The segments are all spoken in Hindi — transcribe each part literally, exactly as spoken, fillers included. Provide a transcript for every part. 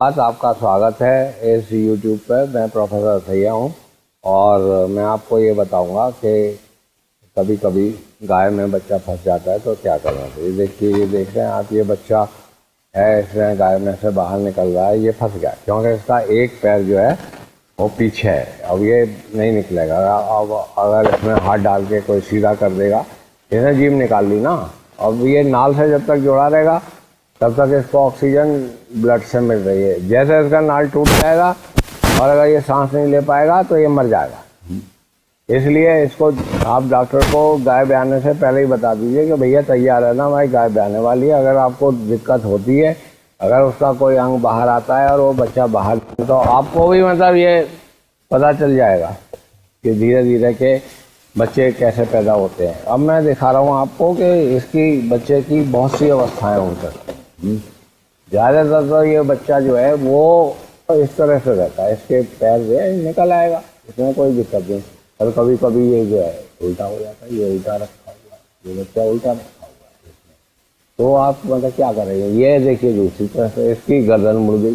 आज आपका स्वागत है इस यूट्यूब पर। मैं प्रोफेसर सैया हूँ और मैं आपको ये बताऊंगा कि कभी कभी गाय में बच्चा फंस जाता है तो क्या करना चाहिए। देखिए, ये देख रहे हैं आप, ये बच्चा है, इसमें गाय में से बाहर निकल रहा है, ये फंस गया क्योंकि इसका एक पैर जो है वो पीछे है। अब ये नहीं निकलेगा। अब अगर इसमें हाथ डाल के कोई सीधा कर देगा, इसने जीभ निकाल ली ना, अब ये नाल से जब तक जुड़ा रहेगा तब तक इसको ऑक्सीजन ब्लड से मिल रही है। जैसे इसका नाल टूट जाएगा और अगर ये सांस नहीं ले पाएगा तो ये मर जाएगा। इसलिए इसको आप डॉक्टर को गाय ब्याने से पहले ही बता दीजिए कि भैया तैयार है ना, भाई गाय ब्याने वाली है। अगर आपको दिक्कत होती है, अगर उसका कोई अंग बाहर आता है और वो बच्चा बाहर, तो आपको भी मतलब ये पता चल जाएगा कि धीरे धीरे के बच्चे कैसे पैदा होते हैं। अब मैं दिखा रहा हूँ आपको कि इसकी बच्चे की बहुत सी अवस्थाएं हो सकती हैं। ज़्यादातर तो ये बच्चा जो है वो इस तरह से रहता है, इसके पैर जो है निकल आएगा, इसमें कोई दिक्कत नहीं। और कभी कभी ये जो है उल्टा हो जाता है, ये उल्टा रखा हुआ है, ये बच्चा उल्टा रखा हुआ है इसमें। तो आप मतलब क्या करेंगे, ये देखिए दूसरी तरह से इसकी गर्दन मुड़ गई,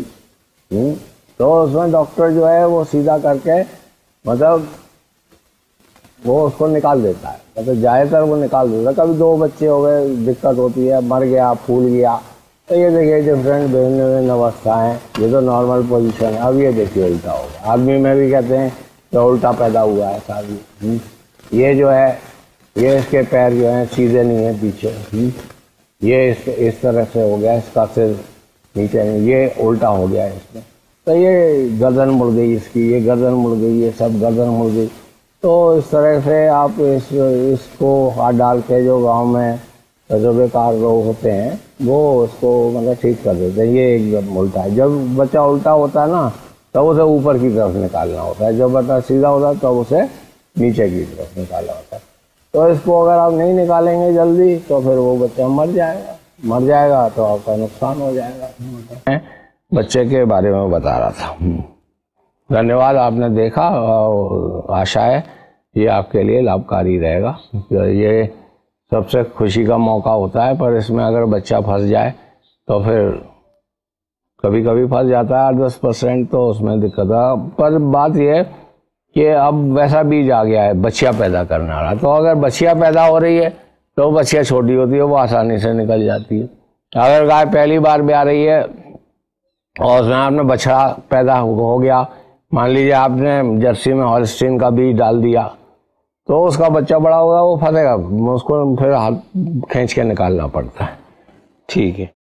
तो उसमें डॉक्टर जो है वो सीधा करके मतलब वो उसको निकाल देता है, मतलब ज़्यादातर वो निकाल देता है। कभी दो बच्चे हो गए, दिक्कत होती है, मर गया, फूल गया, तो ये देखिए डिफरेंट भिन्न अवस्थाएँ, ये तो नॉर्मल पोजीशन है। अब ये देखिए उल्टा होगा। आदमी में भी कहते हैं तो उल्टा पैदा हुआ है शादी। ये जो है ये इसके पैर जो हैं सीधे नहीं है पीछे, ये इस, इस तरह से हो गया, इसका सिर नीचे नहीं, ये उल्टा हो गया है इसमें। तो ये गर्दन मुड़ गई इसकी, ये गर्दन मुड़ गई, ये सब गर्दन मुड़ गई। तो इस तरह से आप इस इसको हाथ डाल के जो गाँव में तजुर्बेकार लोग होते हैं वो उसको मतलब ठीक कर देते हैं। ये एकदम उल्टा है। जब बच्चा उल्टा होता है ना तब उसे ऊपर की तरफ निकालना होता है, जब बच्चा सीधा होता है तब उसे नीचे की तरफ निकालना होता है। तो इसको अगर आप नहीं निकालेंगे जल्दी तो फिर वो बच्चा मर जाएगा, मर जाएगा तो आपका नुकसान हो जाएगा। बच्चे के बारे में बता रहा था। धन्यवाद, आपने देखा। आशा है ये आपके लिए लाभकारी रहेगा। ये सबसे खुशी का मौका होता है, पर इसमें अगर बच्चा फंस जाए तो फिर कभी कभी फंस जाता है आठ दस परसेंट, तो उसमें दिक्कत है। पर बात यह है कि अब वैसा बीज आ गया है बच्चियाँ पैदा करने वाला, तो अगर बच्चियाँ पैदा हो रही है तो बच्चियाँ छोटी होती है, वो आसानी से निकल जाती है। अगर गाय पहली बार भी आ रही है और उसमें आपने बछड़ा पैदा हो गया, मान लीजिए आपने जर्सी में हॉल्स्टीन का बीज डाल दिया, तो उसका बच्चा बड़ा होगा, वो फंसेगा, उसको फिर हाथ खींच के निकालना पड़ता है। ठीक है।